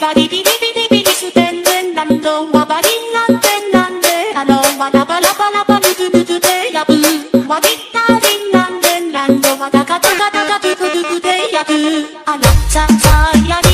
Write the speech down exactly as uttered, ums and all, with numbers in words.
バリビリビリビリステンデンランドワバリンなんてなんであのワラバラバラバルズブズでやぶワビッタリンなんでランドワダカダカダカドゥクドゥクでやぶあらささや